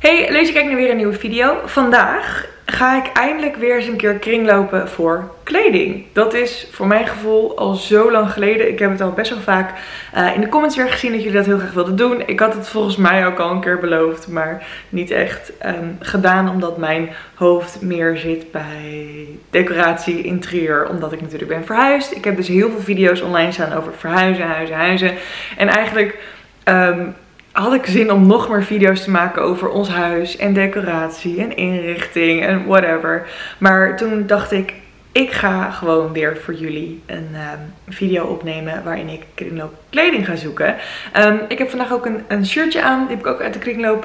Hey, leuk je kijkt naar weer een nieuwe video. Vandaag ga ik eindelijk weer eens een keer kringlopen voor kleding. Dat is voor mijn gevoel al zo lang geleden. Ik heb het al best wel vaak in de comments weer gezien dat jullie dat heel graag wilden doen. Ik had het volgens mij ook al een keer beloofd, maar niet echt gedaan. Omdat mijn hoofd meer zit bij decoratie, interieur. Omdat ik natuurlijk ben verhuisd. Ik heb dus heel veel video's online staan over verhuizen, huizen. En eigenlijk had ik zin om nog meer video's te maken over ons huis en decoratie en inrichting en whatever. Maar toen dacht ik ga gewoon weer voor jullie een video opnemen waarin ik kringloopkleding ga zoeken. Ik heb vandaag ook een shirtje aan, die heb ik ook uit de kringloop.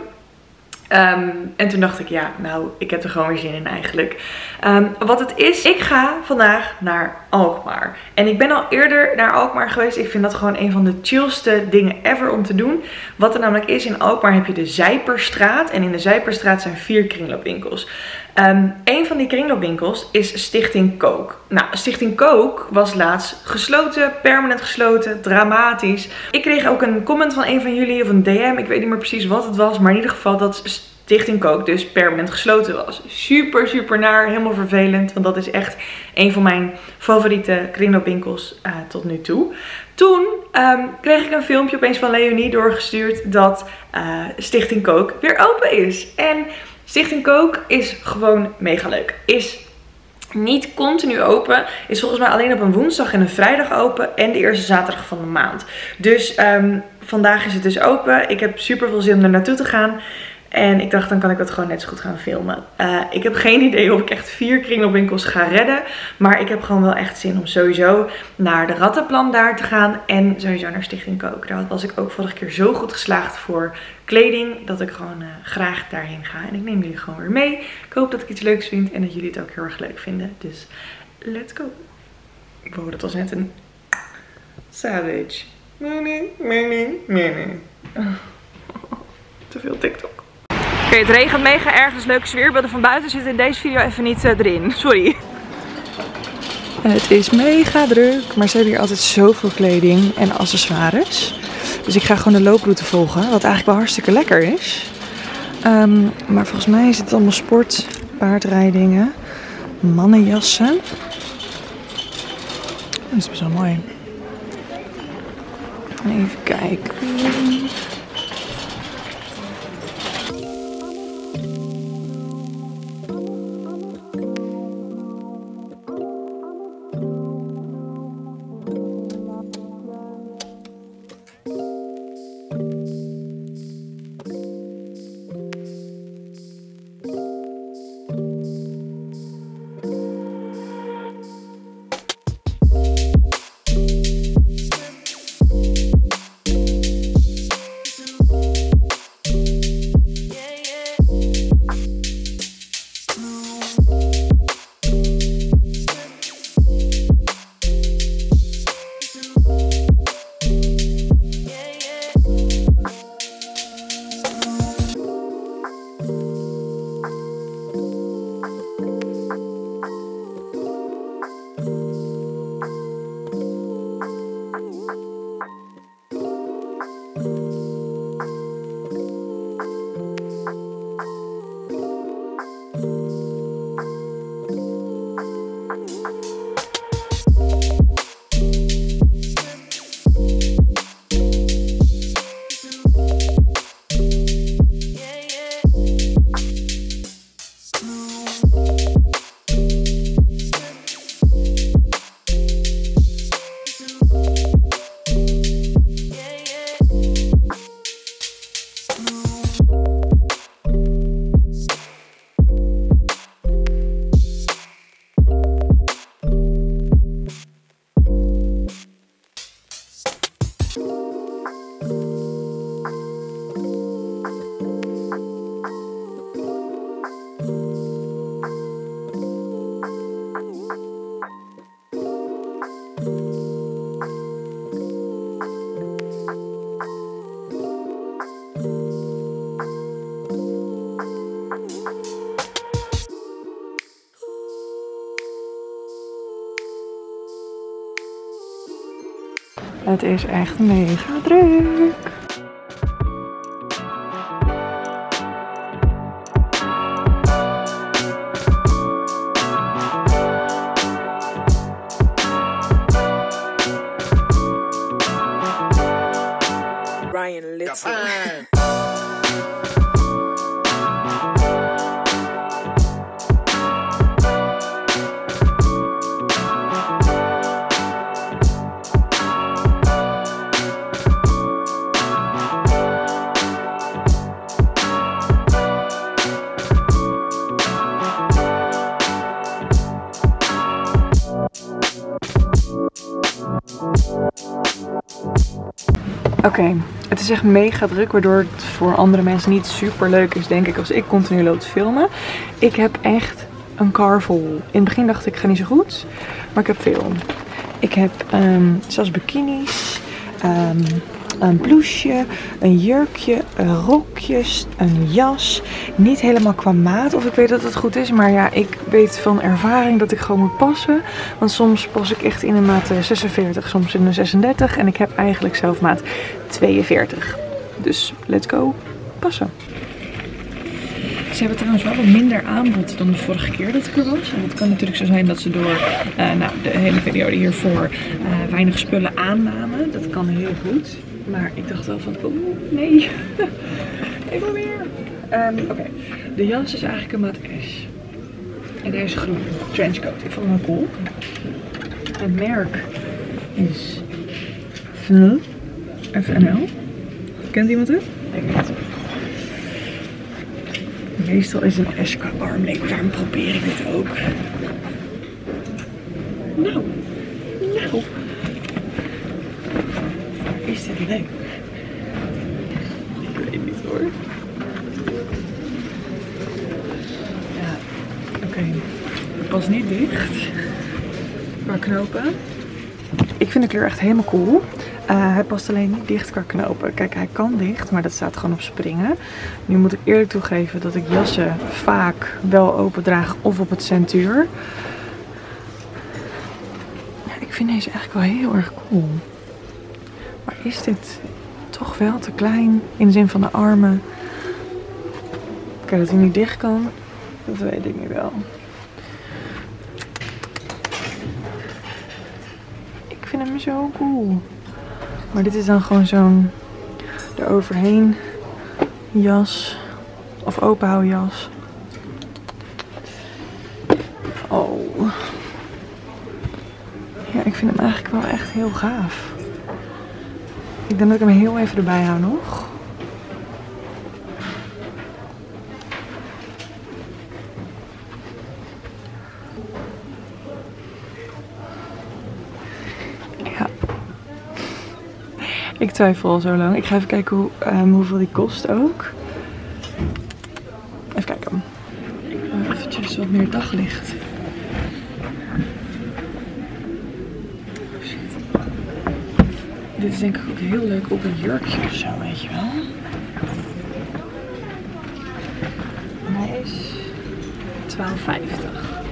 En toen dacht ik, ja, nou, ik heb er gewoon weer zin in eigenlijk. Wat het is, ik ga vandaag naar Alkmaar. En ik ben al eerder naar Alkmaar geweest. Ik vind dat gewoon een van de chillste dingen ever om te doen. Wat er namelijk is, in Alkmaar heb je de Zijperstraat. En in de Zijperstraat zijn 4 kringloopwinkels. Een van die kringloopwinkels is Stichting Kook. Nou, Stichting Kook was laatst gesloten, permanent gesloten, dramatisch. Ik kreeg ook een comment van een van jullie of een DM, ik weet niet meer precies wat het was, maar in ieder geval dat Stichting Kook dus permanent gesloten was. Super, super naar, helemaal vervelend, want dat is echt een van mijn favoriete kringloopwinkels tot nu toe. Toen kreeg ik een filmpje opeens van Leonie doorgestuurd dat Stichting Kook weer open is. En Stichting Kook is gewoon mega leuk. Is niet continu open. Is volgens mij alleen op een woensdag en een vrijdag open. En de eerste zaterdag van de maand. Dus vandaag is het dus open. Ik heb super veel zin om er naartoe te gaan. En ik dacht, dan kan ik dat gewoon net zo goed gaan filmen. Ik heb geen idee of ik echt 4 kringloopwinkels ga redden. Maar ik heb gewoon wel echt zin om sowieso naar de Rattenplan daar te gaan. En sowieso naar Stichting Kook. Daar was ik ook vorige keer zo goed geslaagd voor kleding. Dat ik gewoon graag daarheen ga. En ik neem jullie gewoon weer mee. Ik hoop dat ik iets leuks vind. En dat jullie het ook heel erg leuk vinden. Dus let's go. Wow, dat was net een savage. Te veel TikTok. Oké, het regent mega erg, dus leuke sfeerbeelden van buiten zitten in deze video even niet erin. Sorry. Het is mega druk, maar ze hebben hier altijd zoveel kleding en accessoires. Dus ik ga gewoon de looproute volgen, wat eigenlijk wel hartstikke lekker is. Maar volgens mij is het allemaal sport, paardrijdingen, mannenjassen. Dat is best wel mooi. Even kijken. Het is echt mega druk. Oké, het is echt mega druk, waardoor het voor andere mensen niet super leuk is, denk ik, als ik continu loop te filmen. Ik heb echt een kar vol. In het begin dacht ik, ga niet zo goed, maar ik heb veel. Ik heb zelfs bikinis, een blouseje, een jurkje, rokjes, een jas. Niet helemaal qua maat of ik weet dat het goed is, maar ja, ik weet van ervaring dat ik gewoon moet passen. Want soms pas ik echt in een maat 46, soms in een 36 en ik heb eigenlijk zelf maat 42. Dus let's go passen. Ze hebben trouwens wel wat minder aanbod dan de vorige keer dat ik er was. En het kan natuurlijk zo zijn dat ze door de hele periode hiervoor weinig spullen aannamen. Dat kan heel goed. Maar ik dacht wel van, oeh, nee. Ik wil meer. Oké. De jas is eigenlijk een maat S. En deze groen trenchcoat. Ik vond hem wel cool. Het merk is FNL. Kent iemand het? Ik niet. Meestal is een S qua armlengte, daarom probeer ik het ook. Nou. Is dit leuk? Ik weet niet hoor. Ja, oké. Het past niet dicht. Qua knopen. Ik vind de kleur echt helemaal cool. Hij past alleen niet dicht qua knopen. Kijk, hij kan dicht, maar dat staat gewoon op springen. Nu moet ik eerlijk toegeven dat ik jassen vaak wel open draag of op het centuur. Ja, ik vind deze eigenlijk wel heel erg cool. Maar is dit toch wel te klein in de zin van de armen? Kijk, dat hij niet dicht kan, dat weet ik nu wel. Ik vind hem zo cool. Maar dit is dan gewoon zo'n eroverheen jas. Of openhouwjas. Oh. Ja, ik vind hem eigenlijk wel echt heel gaaf. Ik denk dat ik hem heel even erbij hou nog. Ja. Ik twijfel al zo lang. Ik ga even kijken hoeveel die kost ook. Even kijken. Ik wil eventjes wat meer daglicht. Dit is denk ik ook heel leuk op een jurkje of zo, weet je wel. En hij is $12,50.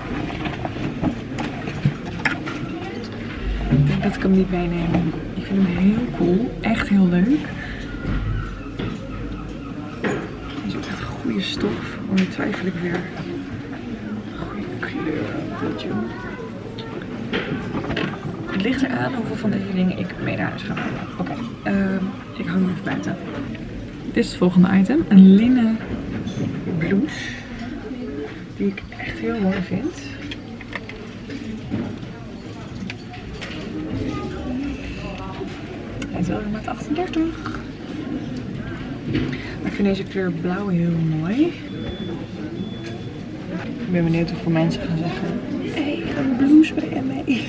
Ik denk dat ik hem niet meeneem. Ik vind hem heel cool. Echt heel leuk. Hij is ook echt een goede stof. Maar nu twijfel ik weer. Goede kleur. Weet je. Het ligt eraan hoeveel van deze dingen ik mee naar huis ga nemen. Oké. Ik hang hem even buiten. Dit is het volgende item. Een linnen blouse. Die ik echt heel mooi vind. Hij is wel in maat 38. Maar ik vind deze kleur blauw heel mooi. Ik ben benieuwd hoeveel mensen gaan zeggen: hey, een blouse bij mee.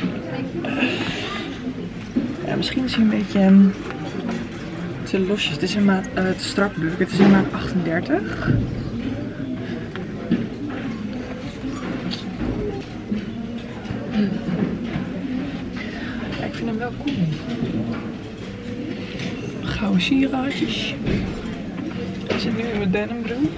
Ja, misschien is hij een beetje te losjes. Het is een maat te strak bedoel ik. Het is een maat 38. Ja, ik vind hem wel cool. Gouden sieraadjes. Ik zit nu in mijn denimbroek.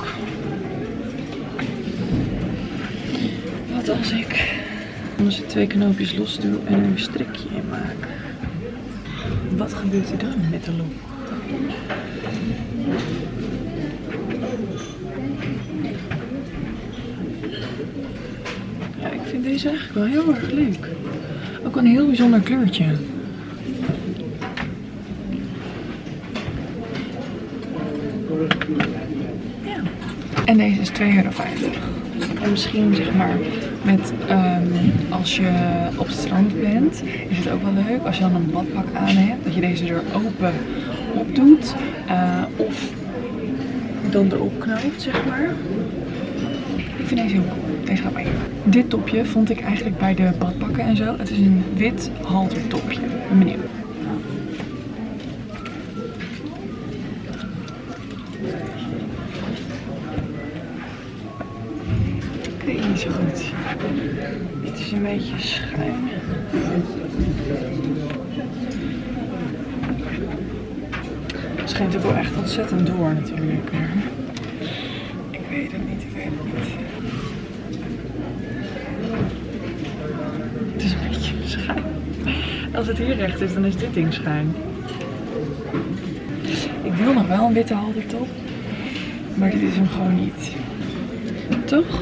Wat als ik onze 2 knoopjes los doe en er een strikje in maak? Wat gebeurt er dan met de look? Ja, ik vind deze eigenlijk wel heel erg leuk. Ook een heel bijzonder kleurtje. Ja. En deze is €2,50. En misschien zeg maar met als je op het strand bent, is het ook wel leuk als je dan een badpak aan hebt, dat je deze er open op doet. Of dan erop knoopt, zeg maar. Ik vind deze heel cool. Deze gaat mee. Dit topje vond ik eigenlijk bij de badpakken en zo. Het is een wit haltertopje. Ik ben benieuwd. weet niet zo goed. Dit is een beetje schuin. Het schijnt ook wel echt ontzettend door natuurlijk. Ik weet het niet, Het is een beetje schuin. Als het hier recht is, dan is dit ding schuin. Ik wil nog wel een witte haltertop, maar dit is hem gewoon niet. Toch?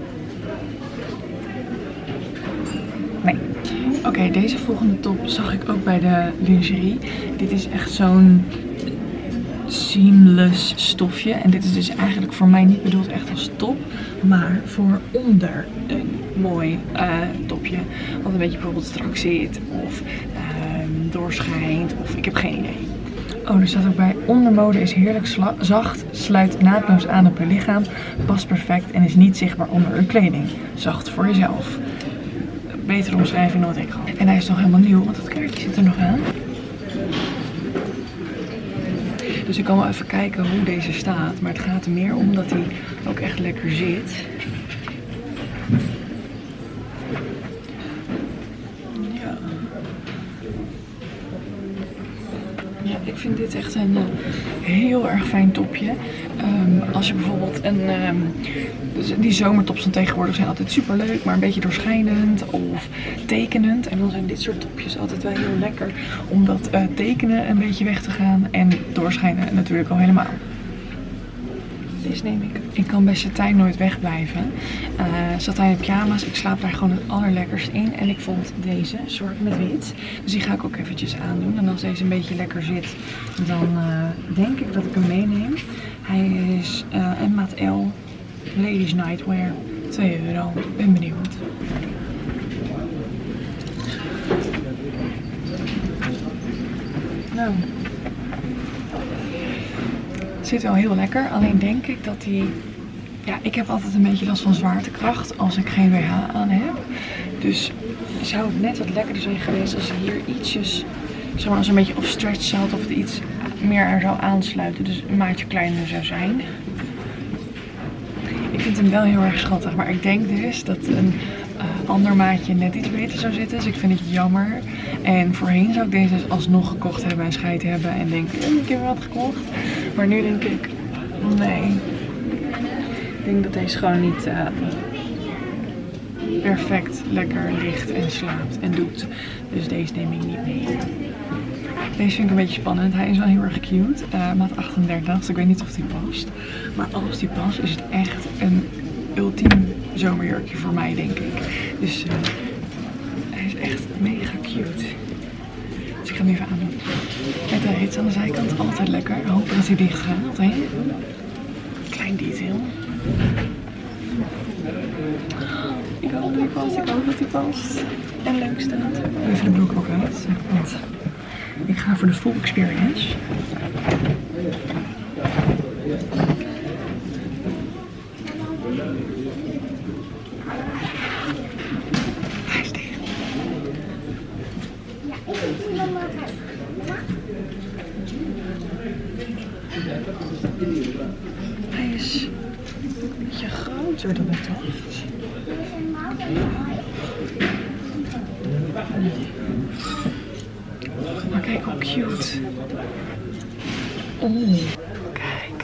Nee. Oké, deze volgende top zag ik ook bij de lingerie. Dit is echt zo'n seamless stofje. En dit is dus eigenlijk voor mij niet bedoeld echt als top, maar voor onder een mooi topje. Wat een beetje bijvoorbeeld strak zit of doorschijnt of ik heb geen idee. Oh, er staat ook bij: ondermode is heerlijk zacht, sluit naadloos aan op je lichaam, past perfect en is niet zichtbaar onder uw kleding. Zacht voor jezelf. Betere omschrijving dan wat ik had. En hij is nog helemaal nieuw, want het kaartje zit er nog aan. Dus ik kan wel even kijken hoe deze staat, maar het gaat er meer om dat hij ook echt lekker zit. Ja, ik vind dit echt een heel erg fijn topje. Als je bijvoorbeeld die zomertops van tegenwoordig zijn altijd super leuk, maar een beetje doorschijnend of tekenend. En dan zijn dit soort topjes altijd wel heel lekker om dat tekenen een beetje weg te gaan en doorschijnen natuurlijk al helemaal. Deze neem ik. Ik kan bij satijn nooit wegblijven. Satijn pyjama's, ik slaap daar gewoon het allerlekkerst in. En ik vond deze zwart met wit. Dus die ga ik ook eventjes aandoen. En als deze een beetje lekker zit, dan denk ik dat ik hem meeneem. Hij is een maat L, Ladies Nightwear, €2. Ben benieuwd. Nou. Zit wel heel lekker, alleen denk ik dat hij... Ja, ik heb altijd een beetje last van zwaartekracht als ik geen BH aan heb. Dus zou het net wat lekkerder zijn geweest als hij hier ietsjes, zeg maar, als een beetje op stretch zat of het iets meer er zou aansluiten. Dus een maatje kleiner zou zijn. Ik vind hem wel heel erg schattig, maar ik denk dus dat een ander maatje net iets beter zou zitten. Dus ik vind het jammer. En voorheen zou ik deze dus alsnog gekocht hebben en scheid hebben en denken, ik heb wat gekocht. Maar nu denk ik, nee. Ik denk dat deze gewoon niet perfect lekker ligt en slaapt en doet. Dus deze neem ik niet mee. Deze vind ik een beetje spannend. Hij is wel heel erg cute. Maat 38, dus ik weet niet of die past. Maar als die past, is het echt een ultiem zomerjurkje voor mij, denk ik. Dus hij is echt mega cute. Dus ik ga hem even aandoen. Met de rits aan de zijkant, altijd lekker. Hopen dat hij dicht gaat. Hè? Klein detail. Ik hoop dat hij past. Ik hoop dat hij past. En leuk staat. Even de broek ook uit. Want ik ga voor de full experience. Hij is dicht. Hij is een beetje groter dan ik dacht. Maar kijk hoe cute. Oh, kijk.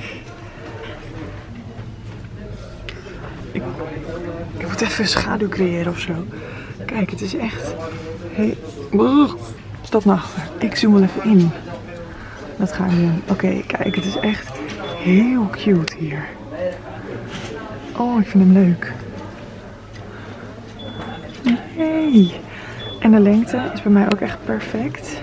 Ik moet even een schaduw creëren of zo. Kijk, het is echt... Hey. Stap naar achter. Ik zoom wel even in. Dat ga ik doen. Oké, kijk, het is echt heel cute hier. Oh, ik vind hem leuk. Hey. En de lengte is bij mij ook echt perfect.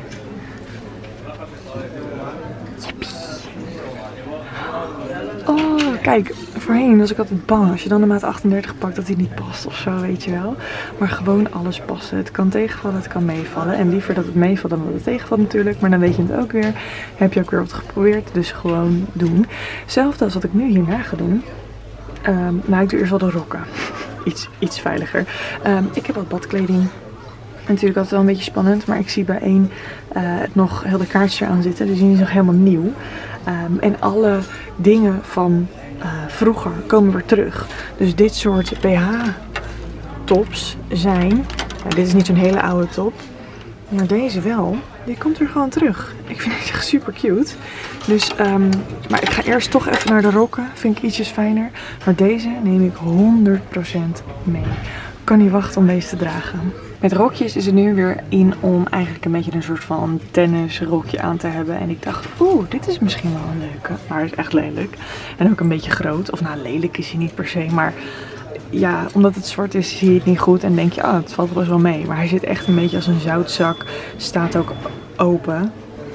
Oh, kijk, voorheen was ik altijd bang als je dan de maat 38 pakt dat hij niet past of zo, weet je wel. Maar gewoon alles passen. Het kan tegenvallen, het kan meevallen. En liever dat het meevalt dan dat het tegenvalt natuurlijk. Maar dan weet je het ook weer. Heb je ook weer wat geprobeerd, dus gewoon doen. Hetzelfde als wat ik nu hierna ga doen. Nou, ik doe eerst wel de rokken. Iets veiliger. Ik heb wat badkleding. Natuurlijk altijd wel een beetje spannend, maar ik zie bij één nog heel de kaartjes eraan zitten. Dus die is nog helemaal nieuw. En alle dingen van vroeger komen weer terug. Dus dit soort BH tops zijn, nou, dit is niet zo'n hele oude top, maar deze wel. Die komt weer gewoon terug. Ik vind het echt super cute. Dus, maar ik ga eerst toch even naar de rokken. Vind ik ietsjes fijner. Maar deze neem ik 100% mee. Ik kan niet wachten om deze te dragen. Met rokjes is het nu weer in om eigenlijk een beetje een soort van tennisrokje aan te hebben. En ik dacht, dit is misschien wel een leuke. Maar hij is echt lelijk. En ook een beetje groot. Of nou, lelijk is hij niet per se. Maar ja, omdat het zwart is, zie je het niet goed. En denk je, het valt best wel mee. Maar hij zit echt een beetje als een zoutzak. Staat ook open.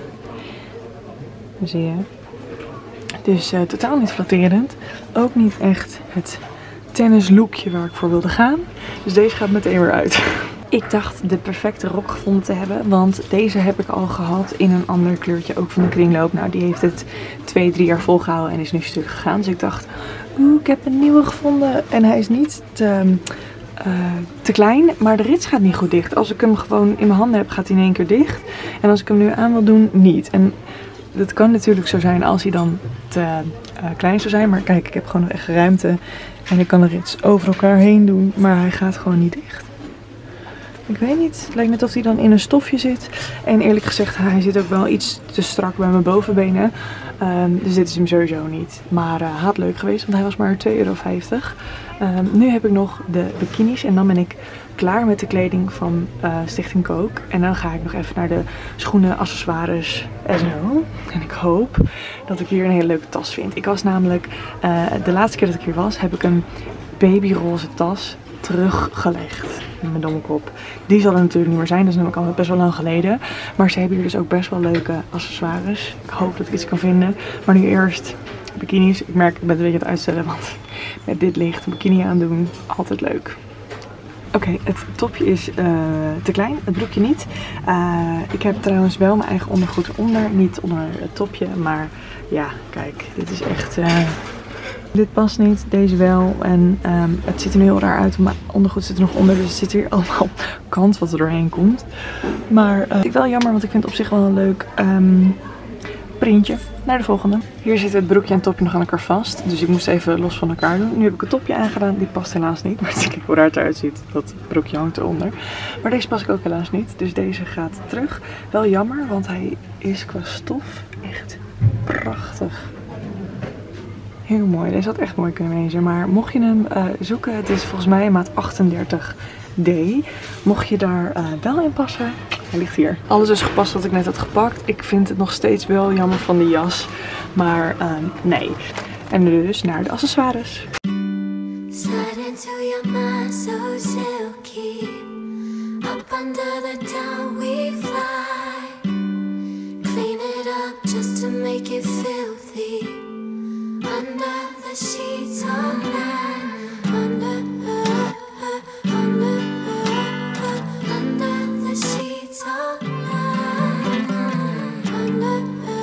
Zie je. Dus totaal niet flatterend. Ook niet echt het tennislookje waar ik voor wilde gaan. Dus deze gaat meteen weer uit. Ik dacht de perfecte rok gevonden te hebben. Want deze heb ik al gehad in een ander kleurtje. Ook van de kringloop. Nou, die heeft het 2-3 jaar volgehouden en is nu stuk gegaan. Dus ik dacht, ik heb een nieuwe gevonden. En hij is niet te klein. Maar de rits gaat niet goed dicht. Als ik hem gewoon in mijn handen heb, gaat hij in één keer dicht. En als ik hem nu aan wil doen, niet. En dat kan natuurlijk zo zijn als hij dan te klein zou zijn. Maar kijk, ik heb gewoon nog echt ruimte. En ik kan de rits over elkaar heen doen. Maar hij gaat gewoon niet dicht. Ik weet niet. Het lijkt net of hij dan in een stofje zit. En eerlijk gezegd, hij zit ook wel iets te strak bij mijn bovenbenen. Dus dit is hem sowieso niet. Maar hij had leuk geweest, want hij was maar €2,50. Nu heb ik nog de bikinis. En dan ben ik klaar met de kleding van Stichting Kook. En dan ga ik nog even naar de schoenen, accessoires en zo. En ik hoop dat ik hier een hele leuke tas vind. Ik was namelijk, de laatste keer dat ik hier was, heb ik een babyroze tas teruggelegd. In mijn domme kop. Die zal er natuurlijk niet meer zijn. Dat is namelijk al best wel lang geleden. Maar ze hebben hier dus ook best wel leuke accessoires. Ik hoop dat ik iets kan vinden. Maar nu eerst bikinis. Ik merk, ik ben het een beetje aan het uitstellen. Want met dit licht een bikini aandoen, altijd leuk. Oké, het topje is te klein. Het broekje niet. Ik heb trouwens wel mijn eigen ondergoed onder. Niet onder het topje. Maar ja, kijk. Dit is echt... Dit past niet, deze wel. En het ziet er nu heel raar uit. Maar ondergoed zit er nog onder. Dus het zit hier allemaal kant wat er doorheen komt. Maar ik wel jammer, want ik vind het op zich wel een leuk printje. Naar de volgende. Hier zit het broekje en het topje nog aan elkaar vast. Dus ik moest even los van elkaar doen. Nu heb ik het topje aangedaan. Die past helaas niet. Maar kijk hoe raar het eruit ziet. Dat broekje hangt eronder. Maar deze pas ik ook helaas niet. Dus deze gaat terug. Wel jammer, want hij is qua stof echt prachtig. Heel mooi. Deze had echt mooi kunnen wezen. Maar mocht je hem zoeken, het is volgens mij maat 38D. Mocht je daar wel in passen, hij ligt hier. Alles is gepast wat ik net had gepakt. Ik vind het nog steeds wel jammer van de jas. Maar nee. En dus naar de accessoires. Slide into your mind so silky. Up under the down we fly. Clean it up just to make it filthy. Under the sheets all night. Under the sheets all night. Under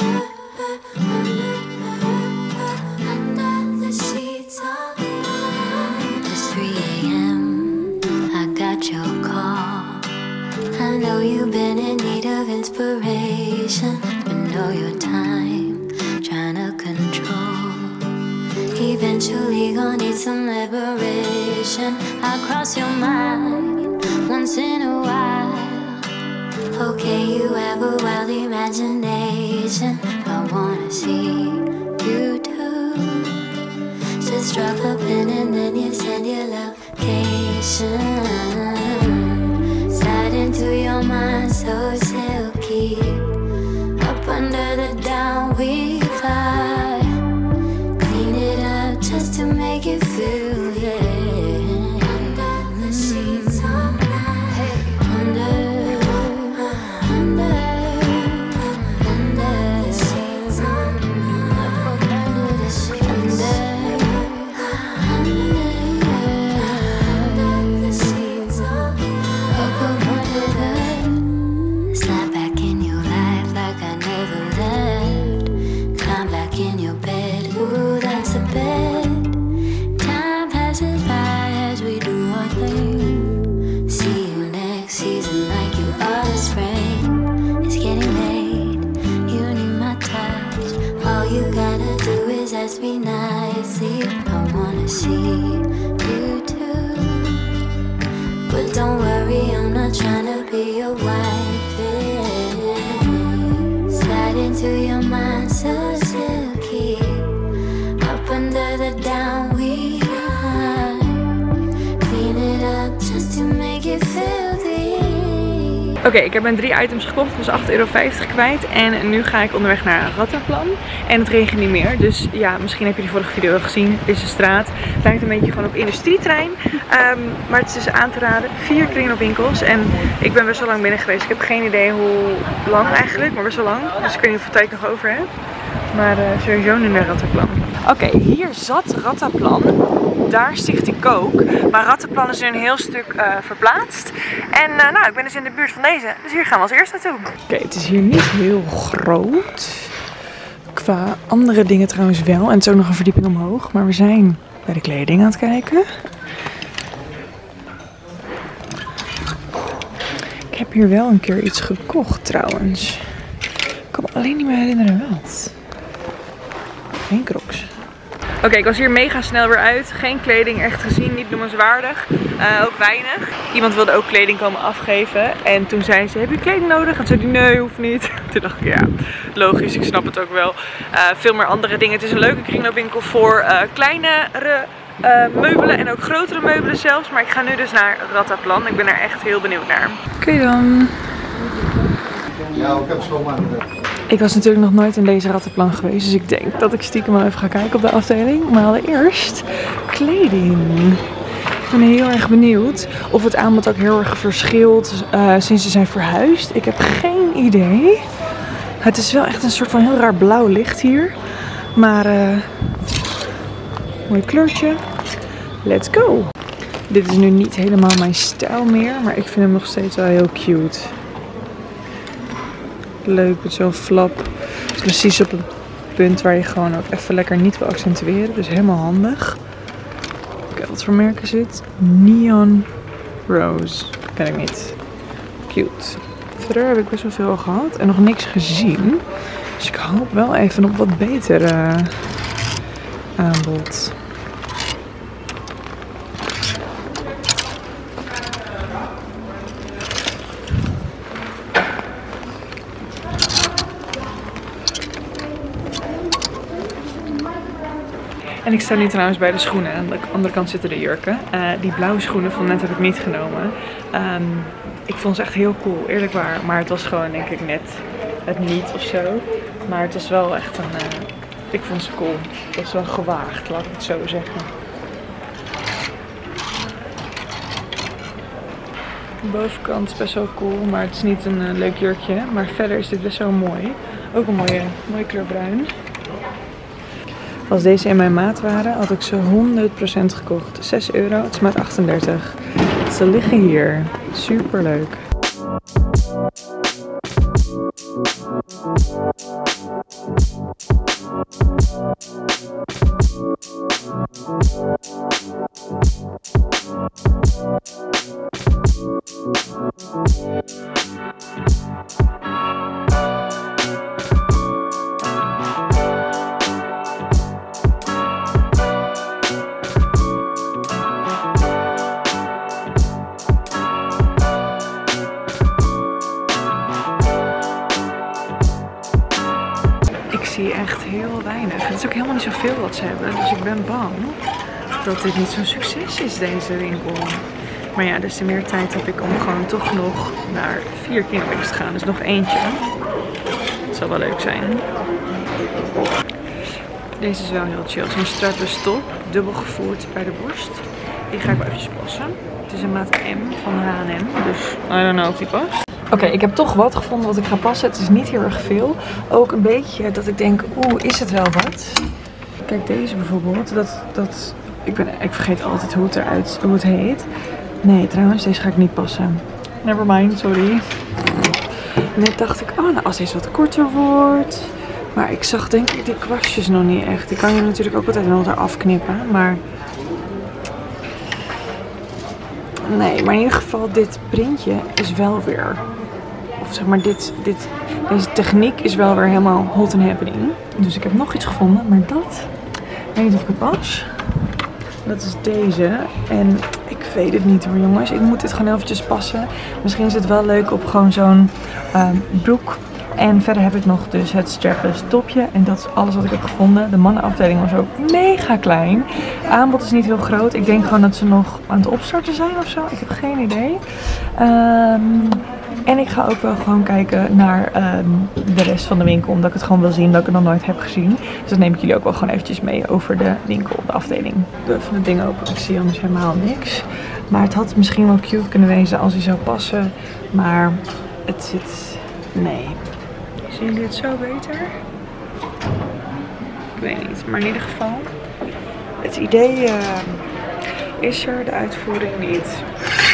the sheets all night. It's 3 a.m. I got your call. I know you've been in need of inspiration, but know your time trying to control. Eventually gonna need some liberation. I cross your mind once in a while. Okay, you have a wild imagination. I wanna see you too. Just drop a pin and then you send your location. Slide into your mind so silky. Up under the down we fly. Just to make it feel, yeah. Under the sheets all night. Under the sheets all night. Under the sheets. Under the sheets all night. Slide back in your life like I never left. Climb back in your bed. Ooh, that's a bed. see you too. But don't worry, I'm not trying to be your wife. Slide into your mind so silky. Up under the down we are. Clean it up just to make it filthy. Oké, ik heb mijn 3 items gekocht. Ik was €8,50 kwijt. En nu ga ik onderweg naar Rataplan. En het regent niet meer. Dus ja, misschien heb je die vorige video gezien. Deze straat lijkt een beetje gewoon op industrieterrein. Maar het is dus aan te raden. 4 kringloopwinkels. En ik ben best wel lang binnen geweest. Ik heb geen idee hoe lang eigenlijk. Maar best wel lang. Dus ik weet niet hoeveel tijd ik nog over heb. Maar sowieso nu naar Rataplan. Oké, hier zat Rataplan. Daar sticht ik ook. Maar Rataplan is nu een heel stuk verplaatst. En nou, ik ben dus in de buurt van deze. Dus hier gaan we als eerst naartoe. Oké, het is hier niet heel groot. Qua andere dingen trouwens wel. En het is ook nog een verdieping omhoog. Maar we zijn bij de kleding aan het kijken. Ik heb hier wel een keer iets gekocht trouwens. Ik kan me alleen niet meer herinneren wat. Geen Crocs. Oké, ik was hier mega snel weer uit. Geen kleding echt gezien, niet noemenswaardig. Ook weinig. Iemand wilde ook kleding komen afgeven. En toen zei ze, heb je kleding nodig? En toen zei hij, nee, hoeft niet. Toen dacht ik, ja, logisch, ik snap het ook wel. Veel meer andere dingen. Het is een leuke kringloopwinkel voor kleinere meubelen en ook grotere meubelen zelfs. Maar ik ga nu dus naar Rataplan. Ik ben er echt heel benieuwd naar. Oké dan. Ja, ik heb het schoonmaken. Ik was natuurlijk nog nooit in deze Rataplan geweest, dus ik denk dat ik stiekem wel even ga kijken op de afdeling. Maar allereerst kleding. Ik ben heel erg benieuwd of het aanbod ook heel erg verschilt sinds ze zijn verhuisd. Ik heb geen idee. Het is wel echt een soort van heel raar blauw licht hier. Maar mooi kleurtje. Let's go! Dit is nu niet helemaal mijn stijl meer, maar ik vind hem nog steeds wel heel cute. Leuk met zo'n flap. Precies op het punt waar je gewoon ook even lekker niet wil accentueren. Dus helemaal handig. Kijk wat voor merk is het. Neon Rose. Ken ik niet. Cute. Verder heb ik best wel veel gehad en nog niks gezien. Dus ik hoop wel even op wat beter aanbod. En ik sta nu trouwens bij de schoenen. Aan de andere kant zitten de jurken. Die blauwe schoenen van net heb ik niet genomen. Ik vond ze echt heel cool, eerlijk waar. Maar het was gewoon denk ik net het niet of zo. Maar het is wel echt een... ik vond ze cool. Het was wel gewaagd, laat ik het zo zeggen. De bovenkant is best wel cool, maar het is niet een leuk jurkje. Maar verder is dit best wel mooi. Ook een mooie kleur bruin. Als deze in mijn maat waren, had ik ze 100% gekocht. €6, het is maat 38. Ze liggen hier. Super leuk. Ik zie echt heel weinig. Het is ook helemaal niet zoveel wat ze hebben. Dus ik ben bang dat dit niet zo'n succes is, deze winkel. Maar ja, des te meer tijd heb ik om gewoon toch nog naar 4 kringloopwinkels te gaan. Dus nog eentje. Dat zou wel leuk zijn. Deze is wel heel chill. Zo'n strapless top. Dubbel gevoerd bij de borst. Die ga ik wel eventjes passen. Het is een maat M van H&M. Dus I don't know of die past. Oké, ik heb toch wat gevonden wat ik ga passen. Het is niet heel erg veel. Ook een beetje dat ik denk, is het wel wat? Kijk, deze bijvoorbeeld. Ik vergeet altijd hoe het heet. Nee, trouwens, deze ga ik niet passen. Never mind, sorry. Net dacht ik, nou, als deze wat korter wordt. Maar ik zag denk ik die kwastjes nog niet echt. Die kan je natuurlijk ook altijd wel eraf knippen, maar... Nee, maar in ieder geval dit printje is wel weer... Of zeg maar, deze techniek is wel weer helemaal hot and happening. Dus ik heb nog iets gevonden, maar dat... Ik weet niet of ik het pas. Dat is deze. En ik weet het niet hoor jongens. Ik moet dit gewoon eventjes passen. Misschien is het wel leuk op gewoon zo'n broek. En verder heb ik nog dus het strapless topje. En dat is alles wat ik heb gevonden. De mannenafdeling was ook mega klein. Aanbod is niet heel groot. Ik denk gewoon dat ze nog aan het opstarten zijn of zo. Ik heb geen idee. En ik ga ook wel gewoon kijken naar de rest van de winkel. Omdat ik het gewoon wil zien dat ik het nog nooit heb gezien. Dus dat neem ik jullie ook wel gewoon eventjes mee over de winkel, de afdeling. Ik doe even het ding open. Ik zie anders helemaal niks. Maar het had misschien wel cute kunnen wezen als hij zou passen. Maar het zit... Nee. Zien jullie het zo beter? Ik weet niet. Maar in ieder geval. Het idee is er. De uitvoering niet.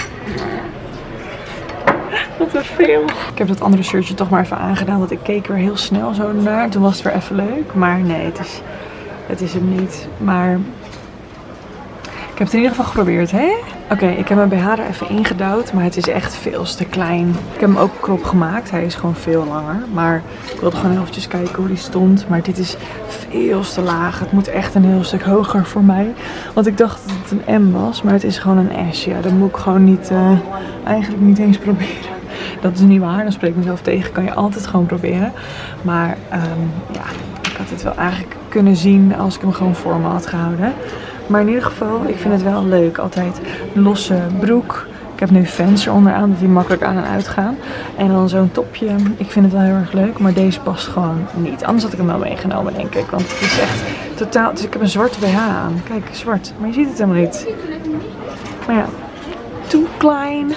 Wat een veel. Ik heb dat andere shirtje toch maar even aangedaan. Want ik keek weer heel snel zo naar. Toen was het weer even leuk. Maar nee, het is hem niet. Maar ik heb het in ieder geval geprobeerd, hè? Oké, ik heb mijn BH er even ingedouwd. Maar het is echt veel te klein. Ik heb hem ook krop gemaakt. Hij is gewoon veel langer. Maar ik wilde gewoon eventjes kijken hoe die stond. Maar dit is veel te laag. Het moet echt een heel stuk hoger voor mij. Want ik dacht dat het een M was. Maar het is gewoon een S. Ja, dat moet ik gewoon niet... eigenlijk niet eens proberen. Dat is niet waar, dan spreek ik mezelf tegen. Kan je altijd gewoon proberen. Maar ja, ik had het wel eigenlijk kunnen zien als ik hem gewoon voor me had gehouden. Maar in ieder geval, ik vind het wel leuk. Altijd losse broek. Ik heb nu fans eronder aan, dat die makkelijk aan en uit gaan. En dan zo'n topje. Ik vind het wel heel erg leuk, maar deze past gewoon niet. Anders had ik hem wel meegenomen, denk ik. Want het is echt totaal... Dus ik heb een zwarte BH aan. Kijk, zwart. Maar je ziet het helemaal niet. Maar ja, too klein.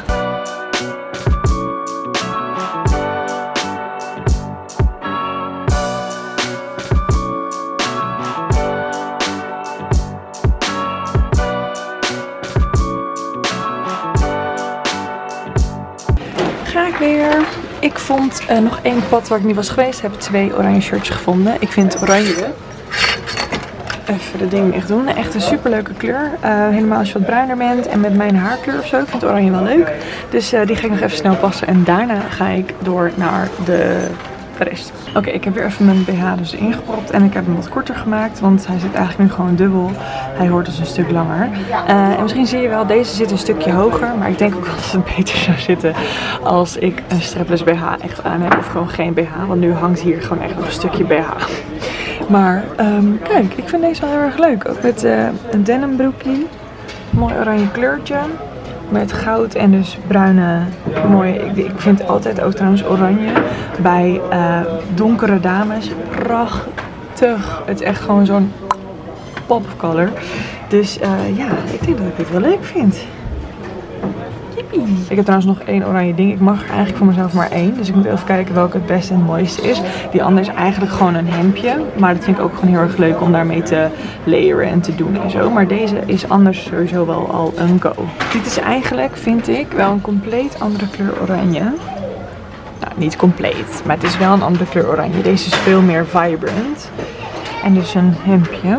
Ga ik weer. Ik vond nog één pad waar ik niet was geweest. Heb 2 oranje shirtjes gevonden. Ik vind oranje. Even de ding echt doen. Echt een super leuke kleur. Helemaal als je wat bruiner bent. En met mijn haarkleur of zo. Ik vind oranje wel leuk. Dus die ga ik nog even snel passen. En daarna ga ik door naar de rest. Oké, ik heb weer even mijn BH dus ingepropt. En ik heb hem wat korter gemaakt. Want hij zit eigenlijk nu gewoon dubbel. Hij hoort dus een stuk langer. En misschien zie je wel, deze zit een stukje hoger. Maar ik denk ook wel dat het beter zou zitten als ik een strapless BH echt aan heb. Of gewoon geen BH. Want nu hangt hier gewoon echt nog een stukje BH. Maar kijk, ik vind deze wel heel erg leuk. Ook met een denim broekje. Mooi oranje kleurtje. Met goud en dus bruine, mooie. Ik vind altijd ook trouwens oranje bij donkere dames prachtig. Het is echt gewoon zo'n pop of color. Dus ja, ik denk dat ik dit wel leuk vind. Yippie. Ik heb trouwens nog 1 oranje ding. Ik mag er eigenlijk voor mezelf maar 1. Dus ik moet even kijken welke het beste en het mooiste is. Die andere is eigenlijk gewoon een hemdje. Maar dat vind ik ook gewoon heel erg leuk om daarmee te layeren en te doen en zo. Maar deze is anders sowieso wel al een go. Dit is eigenlijk, vind ik, wel een compleet andere kleur oranje. Nou, niet compleet. Maar het is wel een andere kleur oranje. Deze is veel meer vibrant. En dus een hemdje.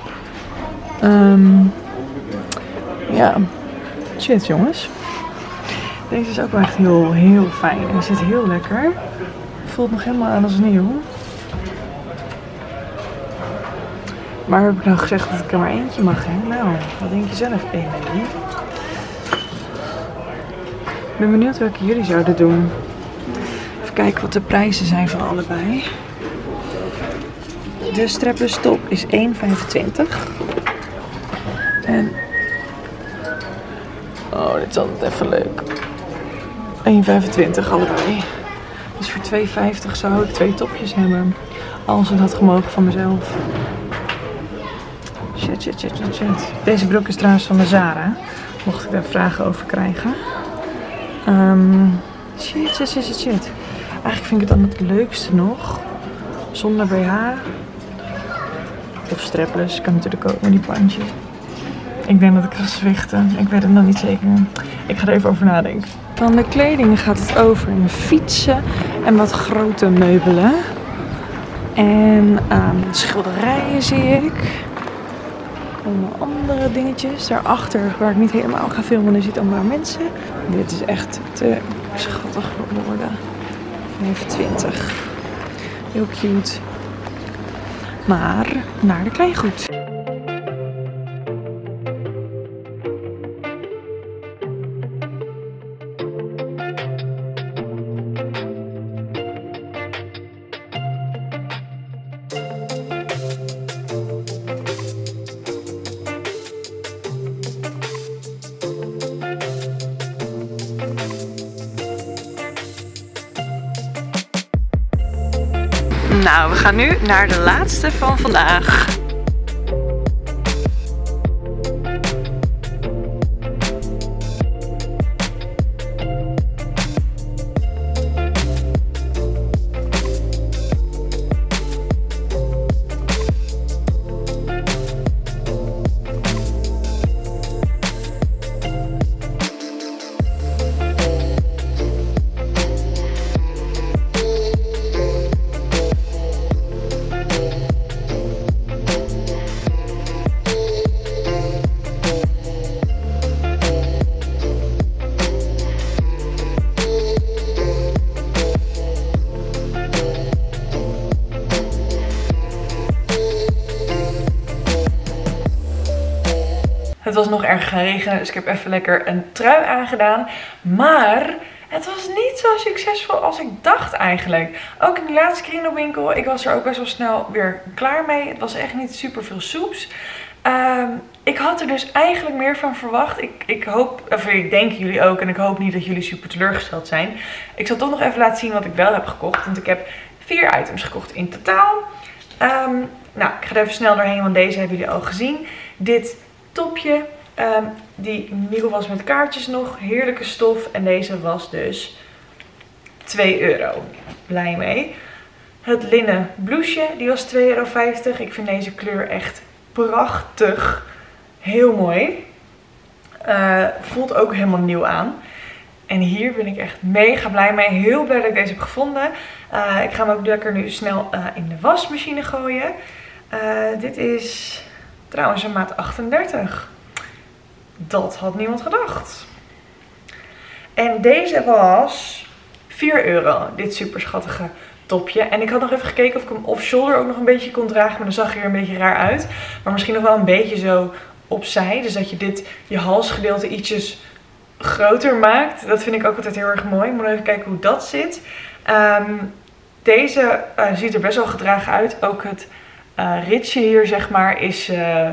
Ja. Shit jongens. Deze is ook wel echt heel fijn. En zit heel lekker. Voelt nog helemaal aan als nieuw. Maar heb ik nou gezegd dat ik er maar eentje mag, hè? Nou, wat denk je zelf, Emily? Ik ben benieuwd welke jullie zouden doen. Even kijken wat de prijzen zijn van allebei. De strapless top is 1,25. En... oh, dit is altijd even leuk. 1,25 allebei. Dus voor 2,50 zou ik 2 topjes hebben. Als het had gemogen van mezelf. Shit. Deze broek is trouwens van de Zara. Mocht ik daar vragen over krijgen. Shit. Eigenlijk vind ik het dan het leukste nog. Zonder BH. Of strapless. Kan natuurlijk ook met die pandje. Ik denk dat ik ga zwichten. Ik weet het nog niet zeker. Ik ga er even over nadenken. Van de kleding gaat het over in fietsen en wat grote meubelen. En schilderijen zie ik. Allemaal andere dingetjes. Daarachter, waar ik niet helemaal ga filmen, je ziet allemaal mensen. Dit is echt te schattig geworden. 25. Heel cute. Maar naar de kleingoed. Nou, we gaan nu naar de laatste van vandaag. Het was nog erg gaan regenen, dus ik heb even lekker een trui aangedaan. Maar het was niet zo succesvol als ik dacht eigenlijk. Ook in de laatste kringloopwinkel, ik was er ook best wel snel weer klaar mee. Het was echt niet super veel soeps. Ik had er dus eigenlijk meer van verwacht. Ik hoop, of ik denk jullie ook, en ik hoop niet dat jullie super teleurgesteld zijn. Ik zal toch nog even laten zien wat ik wel heb gekocht. Want ik heb 4 items gekocht in totaal. Nou, ik ga er even snel doorheen, want deze hebben jullie al gezien. Dit topje, die nieuw was met kaartjes nog. Heerlijke stof. En deze was dus €2. Blij mee. Het linnen blouseje, die was €2,50. Ik vind deze kleur echt prachtig. Heel mooi. Voelt ook helemaal nieuw aan. En hier ben ik echt mega blij mee. Heel blij dat ik deze heb gevonden. Ik ga hem ook lekker nu snel in de wasmachine gooien. Dit is trouwens een maat 38. Dat had niemand gedacht. En deze was €4. Dit super schattige topje. En ik had nog even gekeken of ik hem off-shoulder ook nog een beetje kon dragen. Maar dan zag hij er een beetje raar uit. Maar misschien nog wel een beetje zo opzij. Dus dat je dit, je halsgedeelte ietsjes groter maakt. Dat vind ik ook altijd heel erg mooi. Ik moet even kijken hoe dat zit. Deze ziet er best wel gedragen uit. Ook het ritsje hier, zeg maar, is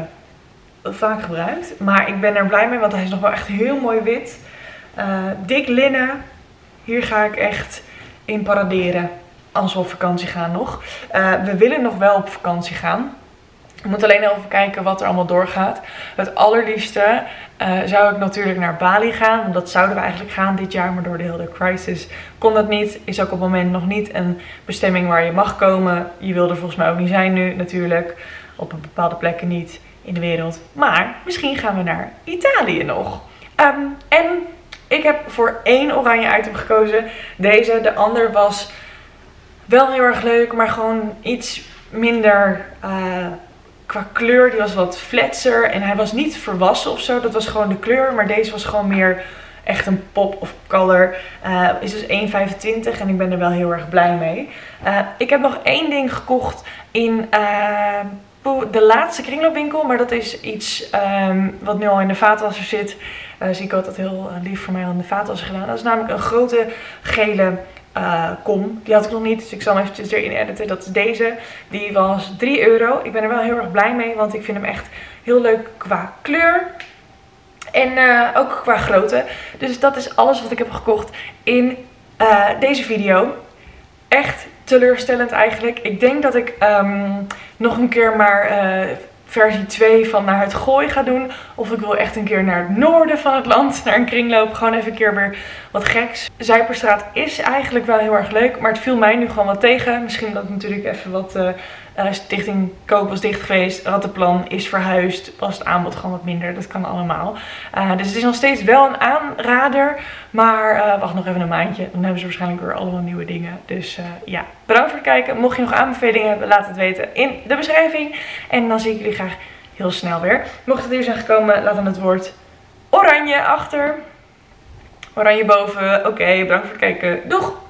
vaak gebruikt. Maar ik ben er blij mee, want hij is nog wel echt heel mooi wit. Dik linnen. Hier ga ik echt in paraderen als we op vakantie gaan nog. We willen nog wel op vakantie gaan. We moeten alleen even kijken wat er allemaal doorgaat. Het allerliefste zou ik natuurlijk naar Bali gaan. Want dat zouden we eigenlijk gaan dit jaar. Maar door de hele crisis kon dat niet. Is ook op het moment nog niet een bestemming waar je mag komen. Je wil er volgens mij ook niet zijn nu natuurlijk. Op een bepaalde plekken niet in de wereld. Maar misschien gaan we naar Italië nog. En ik heb voor 1 oranje item gekozen. Deze. De ander was wel heel erg leuk. Maar gewoon iets minder qua kleur. Die was wat fletser. En hij was niet verwassen of zo. Dat was gewoon de kleur. Maar deze was gewoon meer echt een pop of color. Is dus €1,25 en ik ben er wel heel erg blij mee. Ik heb nog 1 ding gekocht in de laatste kringloopwinkel. Maar dat is iets wat nu al in de vaatwasser zit. Zie ik altijd heel lief voor mij al in de vaatwasser gedaan. Dat is namelijk een grote gele kom. Die had ik nog niet, dus ik zal hem eventjes erin editen. Dat is deze. Die was €3. Ik ben er wel heel erg blij mee, want ik vind hem echt heel leuk qua kleur. En ook qua grootte. Dus dat is alles wat ik heb gekocht in deze video. Echt teleurstellend eigenlijk. Ik denk dat ik nog een keer maar versie 2 van naar het Gooi ga doen. Of ik wil echt een keer naar het noorden van het land. Naar een kringloop. Gewoon even een keer weer wat geks. Zuiperstraat is eigenlijk wel heel erg leuk. Maar het viel mij nu gewoon wat tegen. Misschien dat natuurlijk even wat Stichting Koop was dicht geweest. Rattenplan is verhuisd. Was het aanbod gewoon wat minder. Dat kan allemaal. Dus het is nog steeds wel een aanrader. Maar wacht nog even een maandje. Dan hebben ze waarschijnlijk weer allemaal nieuwe dingen. Dus ja, bedankt voor het kijken. Mocht je nog aanbevelingen hebben, laat het weten in de beschrijving. En dan zie ik jullie graag heel snel weer. Mocht het hier zijn gekomen, laat dan het woord oranje achter. Oranje boven. Oké, bedankt voor het kijken. Doeg!